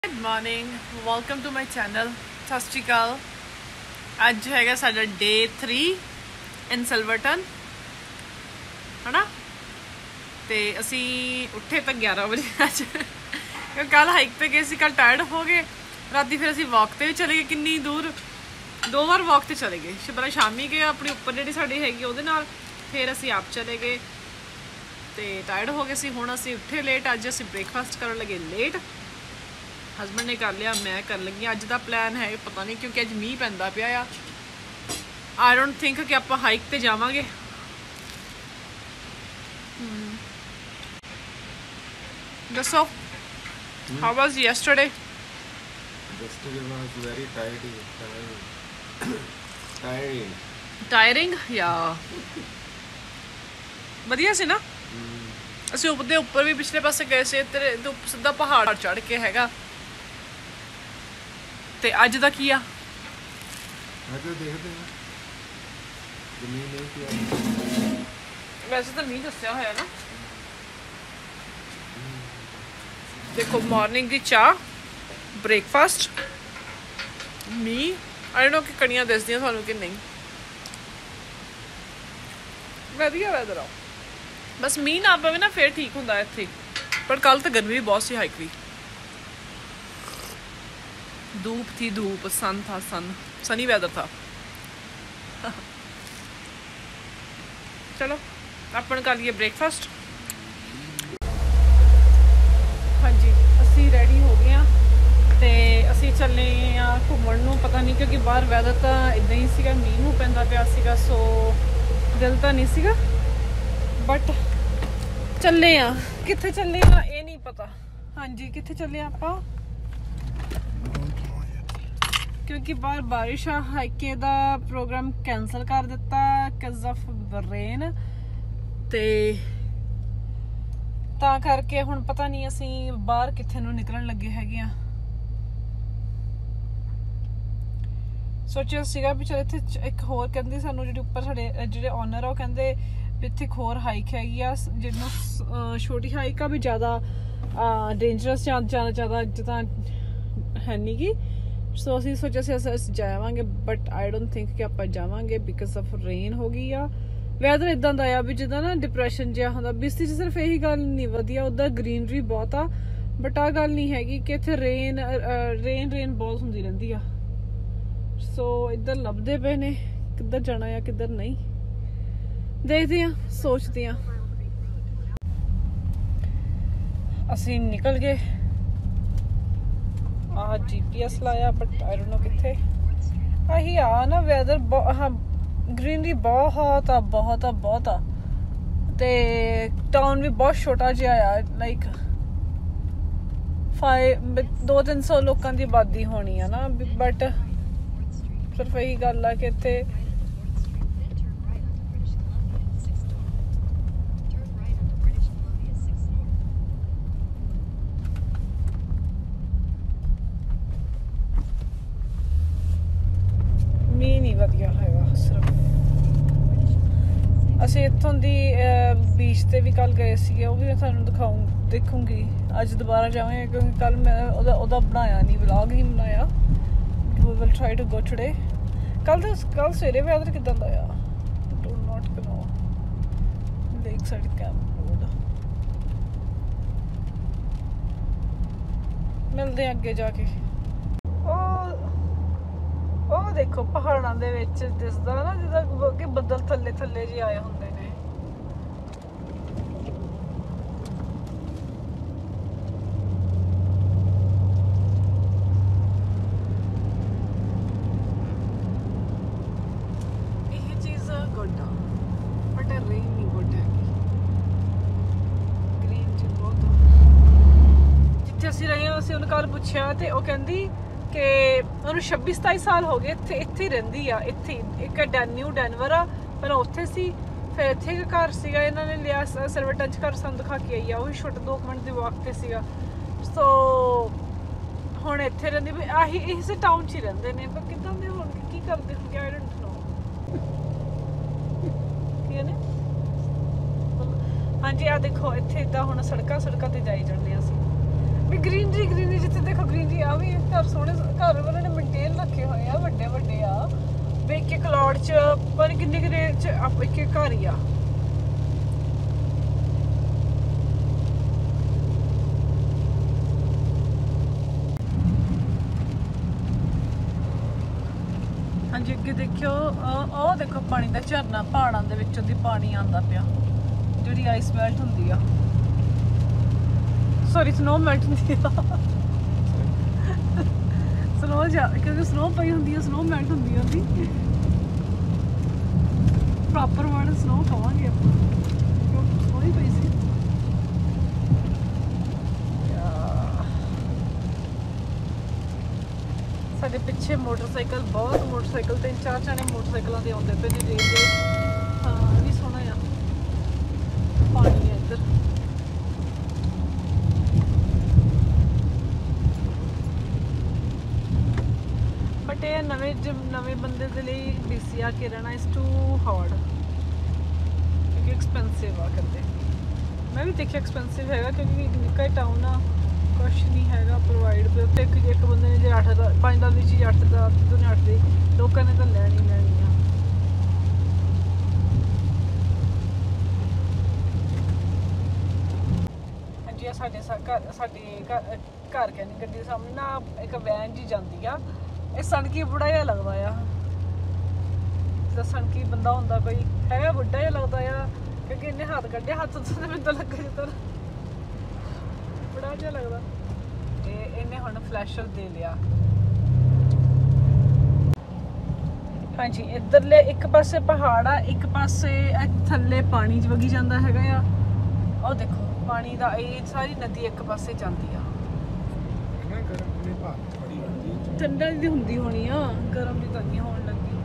Good morning, welcome to my channel. सत श्री अकाल। अज हैगा साडा डे 3 इन सिल्वरटन है ना। तो असी उठे तो 11 बजे अज क्योंकि कल हाइक पे गए सी, कल टायर्ड हो गए। राती फिर असी वॉक पे भी चले गए, किन्नी दूर 2 बार वॉक पे चले गए। पहले शामी गए अपनी उपर जी साड़ी हैगी उहदे नाल, फिर असी आप चले गए तो टायर्ड हो गए सी। हुण असी उठे लेट, अज असी ब्रेकफास्ट करन लगे लेट। हसबैंड ने कर लिया, मैं कर लगी। अज का प्लैन है पता नहीं क्योंकि अज मीह पैंदा पिया आ। आई डोंट थिंक कि आप हाइक पे जावांगे। दसो how was yesterday? Yesterday was very tiring या वधिया सी ना। ਅਸੀਂ ਉਹਦੇ ਉੱਪਰ ਵੀ ਪਿਛਲੇ ਪਾਸੇ ਗਏ ਸੀ ਤੇ ਸਿੱਧਾ ਪਹਾੜ ਚੜ੍ਹ ਕੇ ਹੈਗਾ। ਤੇ ਅੱਜ ਦਾ ਕੀ ਆ? ਅੱਜ ਦੇਖਦੇ ਹਾਂ ਜ਼ਮੀਨ ਨਹੀਂ ਕੀ। ਵੈਸੇ ਤਾਂ ਨਹੀਂ ਦੱਸਿਆ ਹੋਇਆ ਨਾ। ਦੇਖੋ ਮਾਰਨਿੰਗ ਦੀ ਚਾਹ, breakfast, me I don't know ਕਿ ਕਣੀਆਂ ਦਿਸਦੀਆਂ ਤੁਹਾਨੂੰ ਕਿ ਨਹੀਂ। ਵਧੀਆ ਵੈਦਰ ਆ, बस मीह ना पवे ना फिर ठीक होंदा इत्थे। पर कल तो गर्मी भी बहुत सी, हाइक भी धूप थी, धूप, सन था, सनी वेदर था। चलो अपन कर लिए ब्रेकफास्ट। हाँ जी असी रेडी हो गए हैं ते असी चले घूमण नूं। पता नहीं क्योंकि बाहर वैदर तो इदां ही सीगा, मीह नूं पैंदा पिया सीगा, सो दिल तो नहीं सीगा। बट चले आ, कित्थे चले आ ये नहीं पता। हाँ जी कित्थे चले आपां क्योंकि बाहर बारिश आ। हाइकिंग दा प्रोग्राम कैंसल कर दिता बिकॉज ऑफ रेन ते तां करके हुण पता नहीं असी बाहर कित्थे नूं निकलण लगे हैगे आ। सोचिया सीगा भी चल इत्थे एक होर कहंदी सानू जिहड़े उपर साडे जिहड़े ओनर आ, कहंदे इत्थे एक होर हाइक हैगी आ जिन्हों छोटी हाइक आ भी ज़्यादा डेंजरस ज़्यादा जिदा है नहीं गी। सो असी सोचा से जावांगे बट आई डोंट थिंक कि आप जावांगे बिकॉज ऑफ रेन हो गई आ। वैदर इदां दा आ भी जिदा ना डिप्रैशन जिहा हुंदा। बिस्ती च सिर्फ यही गल नहीं वधिया, उधर ग्रीनरी बहुत आ बट आ गल नहीं हैगी कि इत्थे रेन बहुत हुंदी रहिंदी आ। सो इधर लभदे पे ने किधर जाना या किधर नहीं, देखते हैं, सोचते हैं। असी निकल गए। GPS लाया बट आई डोंट नो किथे आही आ ना। वैदर हाँ ग्रीनरी बहुत आ ते टाउन भी बहुत छोटा जिहा आ। लाइक 200-300 लोगों की आबादी होनी है ना। बट सिर्फ यही गल है कि इत्थे नहीं वधिया हैगा। सिर्फ असी इत्थों दी बीच ते भी कल गए सीगे, वो भी मैं तुहानूं देखूंगी। अज दोबारा जावांगे क्योंकि कल मैं ओदा बनाया नहीं, व्लॉग ही बनाया। We will try to go today. कल सवेरे वैदर किदां दा आ? Do not know. Lake side camp road मिलदे अगे जाके। ਉਹ ਦੇਖੋ ਪਹਾੜਾਂ ਦੇ ਵਿੱਚ ਦਿਸਦਾ ਨਾ ਜਿੱਦਾਂ ਕਿ ਬੱਦਲ ਥੱਲੇ ਜਿਹੇ ਆਏ ਹੁੰਦੇ ਨੇ। ਇਹ ਚੀਜ਼ ਗੁੱਡ ਆ ਬਟ ਰੇਨ ਨਹੀਂ ਗੁੱਡ ਹੈਗੀ। ਗ੍ਰੀਨ ਚ ਬਹੁਤ ਜਿੱਥੇ ਅਸੀਂ ਰਹੇ ਹਾਂ, ਅਸੀਂ ਉਹਨੂੰ ਕੱਲ ਪੁੱਛਿਆ ਤੇ ਉਹ ਕਹਿੰਦੀ कि उन्होंने 26-27 साल हो गए इत्थे रहिंदी आ। इत्थे एक न्यू डेनवर आ, पहले उत्थे सी, फिर इत्थे एक घर सीगा इन्होंने लिया सिल्वरटन च घर सानूं दिखा के आई आ। वही छोटा 2 मिनट की वॉक पे सीगा। सो हुण इत्थे रहिंदी भी आही इस टाउन च ही रहिंदे ने। पर किदां दे होणगे, की करदे होणगे, आई डोंट नो की ने। हाँ जी आ देखो इत्थे इदां हुण सड़कां ते जाई जांदे असीं। ਵੀ ਗ੍ਰੀਨਰੀ ਗ੍ਰੀਨਰੀ ਜਿੱਥੇ ਦੇਖੋ ਗ੍ਰੀਨਰੀ ਆ ਵੀ ਘਰ ਸੋਹਣੇ ਘਰ ਉਹਨਾਂ ਨੇ ਮੇਨਟੇਨ ਰੱਖੇ ਹੋਏ ਆ ਵੱਡੇ ਵੱਡੇ ਆ ਵੀ ਇੱਕ ਕਲੌੜ ਚ ਪਰ ਕਿੰਨੇ ਕੁ ਰੇਟ ਚ ਇੱਕ ਘਰ ਹੀ ਆ ਹਾਂਜੀ ਅੱਗੇ ਦੇਖਿਓ ਉਹ ਦੇਖੋ ਪਾਣੀ ਦਾ ਝਰਨਾ ਪਹਾੜਾਂ ਦੇ ਵਿੱਚੋਂ ਦੀ ਪਾਣੀ ਆਉਂਦਾ ਪਿਆ ਜਿਹੜੀ ਆਈਸ ਮੈਲਟ ਹੁੰਦੀ ਆ ਸੌਰੀ ਸਨੋ ਮੈਲਟ ਹੁੰਦੀ ਆ ਸਨੋ ਕਿਉਂਕਿ ਸਨੋ ਪਈ ਹੁੰਦੀ ਆ ਸਨੋ ਮੈਲਟ ਹੁੰਦੀ ਆ ਉਹਦੀ ਪ੍ਰੋਪਰ ਵਰਡ ਸਨੋ ਕਹਾਂਗੇ ਆਪਾਂ ਕਿਉਂਕਿ ਸਨੋ ਹੀ ਪਈ ਸੀ ਸਾਡੇ ਪਿੱਛੇ ਮੋਟਰਸਾਈਕਲ ਬਹੁਤ ਮੋਟਰਸਾਈਕਲ 3-4 ਜਣੇ ਮੋਟਰਸਾਈਕਲਾਂ ਦੇ ਆਉਂਦੇ ਪਏ ਨੇ ਦੇਖਦੇ ਹਾਂ ਵੀ ਸੋਹਣਾ ਆ ਪਾਣੀ ਹੈ ਇੱਧਰ ਬਟ ਇਹ ਨਵੇਂ ਬੰਦੇ ਦੇ ਲਈ ਡੀਸੀ ਆ ਕੇ ਰਹਿਣਾ ਇਜ਼ ਟੂ ਹਾਰਡ ਕਿਉਂਕਿ ਐਕਸਪੈਂਸਿਵ ਆ ਕਰਦੇ ਮੈਂ ਵੀ ਦੇਖਿਆ ਐਕਸਪੈਂਸਿਵ ਹੈਗਾ ਕਿਉਂਕਿ ਨਿੱਕਾ ਟਾਊਨ ਆ ਕੁਛ ਨਹੀਂ ਹੈਗਾ ਪ੍ਰੋਵਾਈਡ ਤੇ ਉੱਥੇ ਇੱਕ ਬੰਦੇ ਨੇ ਜੇ 5 ਦੀ ਚੀਜ਼ 8 ਦਾ ਤੋਂ 8 ਦੀ ਲੋਕਾਂ ਨੇ ਤਾਂ ਲੈਣੀ ਆ ਹਾਂਜੀ ਸਾਡੇ ਘਰ ਕਹਿੰਦੀ ਗੱਡੀ ਦੇ ਸਾਹਮਣੇ ਨਾ ਇੱਕ ਵੈਨ ਜੀ ਜਾਂਦੀ ਆ ਇਹ ਸੜਕੀ ਬੁੜਾ ਜਿਹਾ ਲੱਗਦਾ ਆ ਜਿੱਦਾਂ ਸੜਕੀ ਬੰਦਾ ਹੁੰਦਾ ਕੋਈ ਹੈਗਾ ਬੁੱਢਾ ਜਿਹਾ ਲੱਗਦਾ ਆ ਕਿਉਂਕਿ ਇਹਨੇ ਹੱਥ ਕੱਢਿਆ ਹੱਥ ਤੋਂ ਮੈਨੂੰ ਤਾਂ ਲੱਗਾ ਜਿੱਦਾਂ ਬੜਾ ਜਿਹਾ ਲੱਗਦਾ ਤੇ ਇਹਨੇ ਹੁਣ ਫਲੈਸ਼ਰ ਦੇ ਲਿਆ ਹਾਂਜੀ ਇੱਧਰਲੇ ਇੱਕ ਪਾਸੇ ਪਹਾੜ ਆ ਇੱਕ ਪਾਸੇ ਥੱਲੇ ਪਾਣੀ ਚ ਵਗੀ ਜਾਂਦਾ ਹੈਗਾ ਆ ਉਹ ਦੇਖੋ ਪਾਣੀ ਦਾ ਇਹ ਸਾਰੀ ਨਦੀ ਇੱਕ ਪਾਸੇ ਜਾਂਦੀ ਆ ਠੰਡਾ ਦੀ ਹੁੰਦੀ ਹੋਣੀ ਆ ਗਰਮ ਦੀ ਤਾਂ ਨਹੀਂ ਹੋਣ ਲੱਗੀ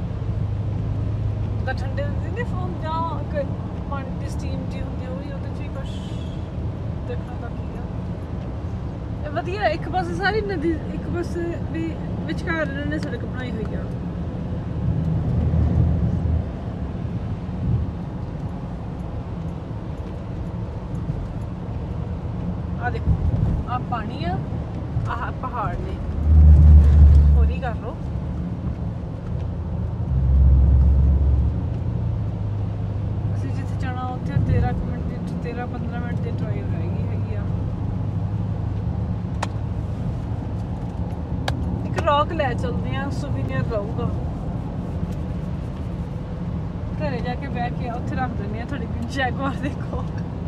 ਤਾਂ ਠੰਡੇ ਦੀ ਨਹੀਂ ਫੋਮ ਜਾਂ ਪਾਣੀ ਦੀ ਸਟੀਮ ਜੀ ਹੁੰਦੀ ਹੋਈ ਉਹਦੇ ਚ ਹੀ ਕੁਛ ਦੇਖਣਾ ਤਾਂ ਕੀ ਆ ਇਹ ਵਧੀਆ ਇੱਕ ਪਾਸੇ ਸਾਰੀ ਨਦੀ ਇੱਕ ਪਾਸੇ ਵੀ ਵਿਚਕਾਰ ਇਹਨਾਂ ਨੇ ਸੜਕ ਬਣਾਈ ਹੋਈ ਆ ਆ ਦੇਖੋ ਆ ਪਾਣੀ ਆ ਆਹ ਪਹਾੜ ਨੇ ਹੋਰੀ ਕਰ ਲੋ ਅਸੀਂ ਜਿੱਥੇ ਜਾਣਾ ਉੱਥੇ 13-15 ਮਿੰਟ ਦੀ ਡਰਾਈਵ ਹੈਗੀ ਆ ਇੱਕ ਰੌਕ ਲੈ ਚਲਦੇ ਆ ਸੁਵੀਨੀਅਰ ਰਹੂਗਾ ਘਰੇ ਜਾ ਕੇ ਬਹਿ ਕੇ ਉੱਥੇ ਰੱਖ ਦਿੰਦੇ ਆ ਥੋੜੀ ਜੈਗਵਾਰ ਦੇਖੋ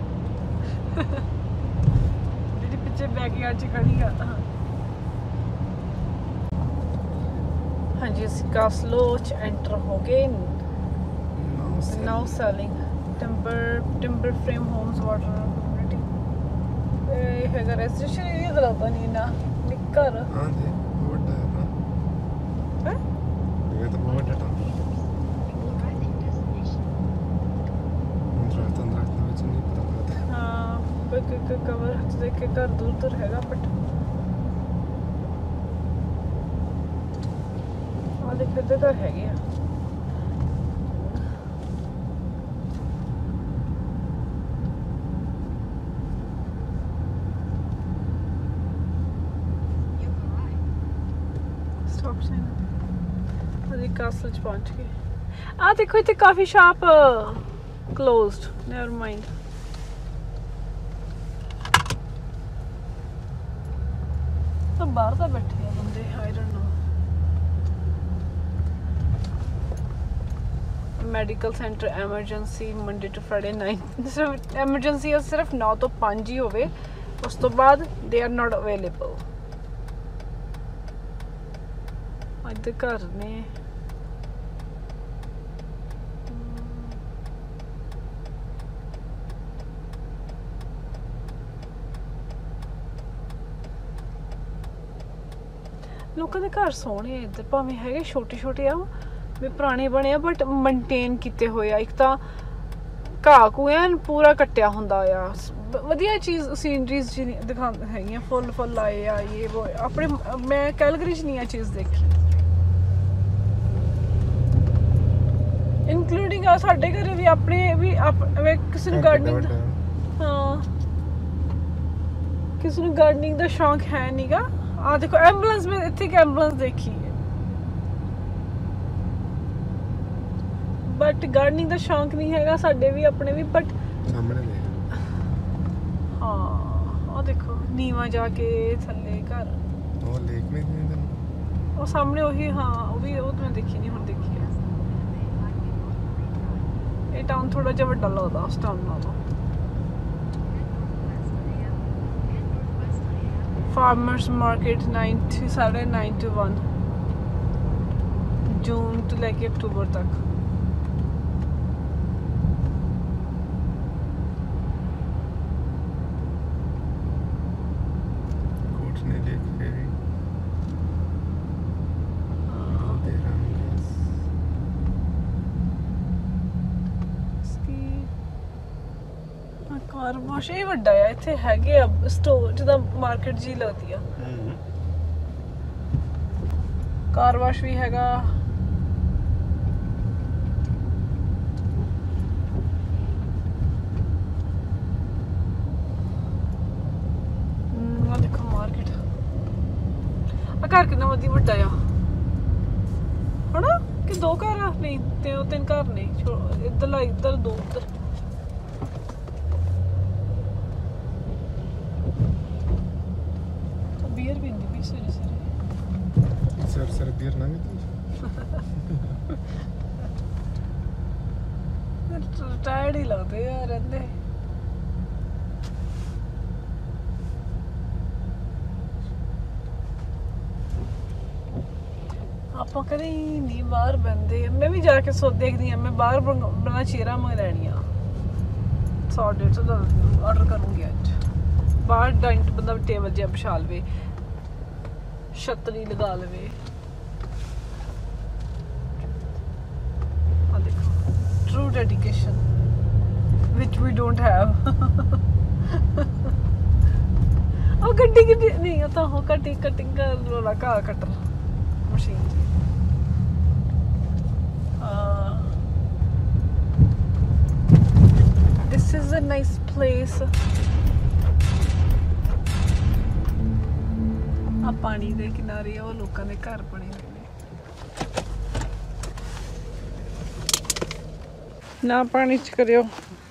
ਜਿਹੜੀ ਪਿੱਛੇ ਬੈਕਯਾਰਡ 'ਚ ਖੜੀ ਆ ਹਾਂਜੀ ਅਸੀਂ ਕਾਸਲੋ 'ਚ ਐਂਟਰ ਹੋ ਗਏ now selling timber frame homes water community ਇਹ ਹੈਗਾ ਰੈਜ਼ੀਡੈਂਸ਼ੀਅਲ ਏਰੀਆ ਦਾ ਲੱਗਦਾ ਨਹੀਂ ਨਾ ਨਿੱਕਰ ਹਾਂਜੀ ਵੱਡਾ ਹੈ ਇਹ ਤਾਂ ਬਹੁਤ ਵੱਡਾ ਟਾਊਨ ਅੰਦਰ ਵਿੱਚ ਨਹੀਂ ਪਤਾ ਲੱਗਦਾ ਹਾਂ ਕੋਈ ਕਵਰ ਦੇਖ ਕੇ ਘਰ ਦੂਰ ਹੈਗਾ ਬਟ ਆ ਦੇਖ ਕਿੱਥੇ ਘਰ ਹੈਗੇ ਆ ਸਟਾਪ ਸਾਈਨ ਅਸੀਂ ਕਾਸਲ ਚ ਪਹੁੰਚ ਗਏ ਆ ਦੇਖੋ ਇੱਥੇ coffee shop closed never mind ਤਾਂ ਬਾਹਰ ਤਾਂ ਬੈਠੇ ਆ ਬੰਦੇ I don't know medical centre emergency Monday to Friday 9 ਸਿਰਫ ਐਮਰਜੈਂਸੀ ਸਿਰਫ 9 ਤੋਂ 5 ਹੀ ਹੋਵੇ ਉਸ ਤੋਂ ਬਾਅਦ they are not available ਅੱਜ ਦੇ ਘਰ ਨੇ ਲੋਕਾਂ ਦੇ ਘਰ ਸੋਹਣੇ ਆ ਇੱਧਰ ਭਾਵੇਂ ਹੈਗੇ ਛੋਟੇ ਆ ਵੀ ਪੁਰਾਣੇ ਬਣੇ ਆ ਬਟ ਮੇਨਟੇਨ ਕੀਤੇ ਹੋਏ ਆ ਇੱਕ ਤਾਂ ਘਾਹ ਘੂਹ ਪੂਰਾ ਕੱਟਿਆ ਹੁੰਦਾ ਆ ਵਧੀਆ ਚੀਜ਼ ਸੀਨਰੀਜ਼ ਦਿਖਾਉਂਦੇ ਹੈਗੀਆਂ ਫੁੱਲ ਆਏ ਆ ਇਹ ਆਪਣੇ ਮੈਂ ਕੈਲਗਰੀ 'ਚ ਨਹੀਂ ਆ ਚੀਜ਼ ਦੇਖੀ ਇਨਕਲੂਡਿੰਗ ਆ ਸਾਡੇ ਘਰੇ ਵੀ ਆਪਣੇ ਵੀ ਕਿਸੇ ਨੂੰ ਗਾਰਡਨਿੰਗ ਹਾਂ किसी ने गार्डनिंग का शौक है नहीं गा। आ देखो एम्बुलेंस में इतने एक एम्बुलेंस देखी है, बट गार्डनिंग का शौक नहीं है साडे भी अपने भी। बट सामने देख हाँ आ देखो नीवा जाके थले घर वो लेक में नहीं तेन वो सामने वही। हाँ वो भी वो तो मैं देखी नहीं, हुण देखी है। ये टाउन थोड़ा जिहा वड्डा लगदा उस टाउन नालों। Farmers market 9 to 9:30 to 1 June तो लेके अक्टूबर तक। Kootenay lake ferry car wash ही ਵੱਡਾ ਆ ਇੱਥੇ ਹੈਗੇ ਆ ਸਟੋਰ ਜਿਹਦਾ ਮਾਰਕੀਟ ਜੀ ਲੱਗਦੀ ਆ। ਕਾਰ ਵਾਸ਼ ਵੀ ਹੈਗਾ। ਆ ਦੇਖੋ ਮਾਰਕੀਟ। ਆ ਘਰ ਕਿੰਨਾ ਵਧੀਆ ਵੱਡਾ ਆ ਹਨਾ ਕਿ ਦੋ ਘਰ ਆ ਨਹੀਂ ਤੇ ਉਹ ਤਿੰਨ ਘਰ ਨੇ ਇੱਧਰ ਇੱਧਰ ਦੋ ਉੱਧਰ। बियर भी नहीं पी सर बियर ना टायर्ड ही लगते यार रहंदे। ਆਪਾਂ ਕਦੇ ਨਹੀਂ ਬਾਹਰ ਬੰਦੇ। ਮੈਂ ਵੀ ਜਾ ਕੇ ਸੋ ਦੇਖਦੀ ਆ। ਮੈਂ ਬਾਹਰ ਬਣਾ ਚੀਰਾ ਮੈਂ ਲੈਣੀ ਆ 100-150 ਦਾ ਆਰਡਰ ਕਰੂੰਗੀ ਅੱਜ। ਬਾਹਰ ਡਾਈਨਿੰਗ ਬੰਦਾ ਟੇਬਲ ਜਿਹਾ ਬਿਛਾ ਲਵੇ, ਛਤਰੀ ਲਗਾ ਲਵੇ। ਆ ਦੇਖੋ true dedication which we don't have। ਉਹ ਗੱਡੀ ਨਹੀਂ ਉਹ ਤਾਂ ਹੋ ਕਟਿੰਗ ਵਾਲਾ ਘਾਹ ਕੱਟਰ ਮਸ਼ੀਨ ਜੀ। this is a nice place। ਆ ਪਾਣੀ ਦੇ ਕਿਨਾਰੇ ਉਹ ਲੋਕਾਂ ਦੇ ਘਰ ਬਣੇ ਹੋਏ ਨੇ। ਨਾ ਪਾਣੀ ਚ ਕਰਿਓ।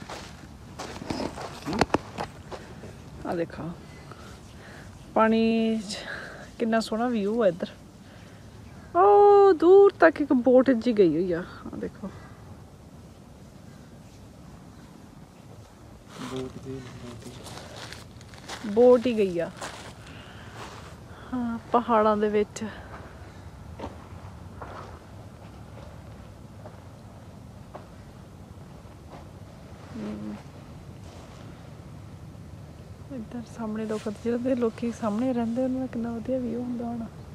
ਆ ਦੇਖੋ ਪਾਣੀ ਚ ਕਿੰਨਾ ਸੋਹਣਾ ਵਿਊ ਹੈ ਇੱਧਰ। ਉਹ ਦੂਰ ਤੱਕ ਇੱਕ ਬੋਟ ਜੀ ਗਈ ਹੋਈ ਆ। ਆ ਦੇਖੋ ਬੋਟ ਹੀ ਗਈ ਆ ਹਾਂ ਪਹਾੜਾਂ ਦੇ ਵਿੱਚ। ਇੱਧਰ ਸਾਹਮਣੇ ਲੋਕ ਜਿਹੜੇ ਲੋਕੀ ਸਾਹਮਣੇ ਰਹਿੰਦੇ ਉਹਨਾਂ ਦਾ ਕਿੰਨਾ ਵਧੀਆ ਵਿਊ ਹੁੰਦਾ ਹੋਣਾ।